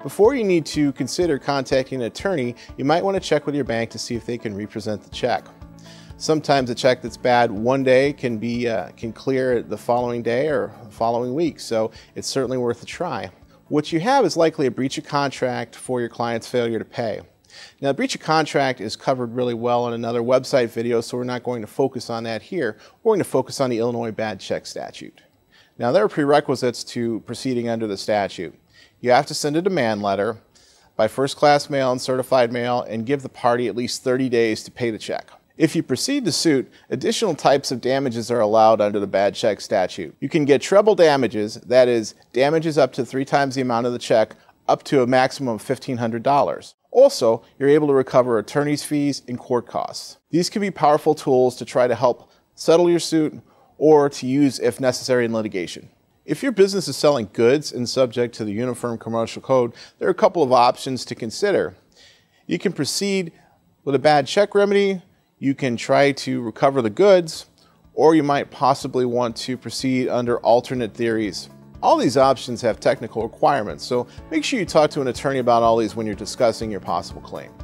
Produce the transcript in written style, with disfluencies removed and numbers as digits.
Before you need to consider contacting an attorney, you might want to check with your bank to see if they can represent the check. Sometimes a check that's bad one day can clear the following day or following week, so it's certainly worth a try. What you have is likely a breach of contract for your client's failure to pay. Now, breach of contract is covered really well in another website video, so we're not going to focus on that here. We're going to focus on the Illinois bad check statute. Now, there are prerequisites to proceeding under the statute. You have to send a demand letter by first-class mail and certified mail and give the party at least 30 days to pay the check. If you proceed to suit, additional types of damages are allowed under the bad check statute. You can get treble damages, that is, damages up to 3 times the amount of the check, up to a maximum of $1,500. Also, you're able to recover attorney's fees and court costs. These can be powerful tools to try to help settle your suit or to use if necessary in litigation. If your business is selling goods and subject to the Uniform Commercial Code, there are a couple of options to consider. You can proceed with a bad check remedy, you can try to recover the goods, or you might possibly want to proceed under alternate theories. All these options have technical requirements, so make sure you talk to an attorney about all these when you're discussing your possible claim.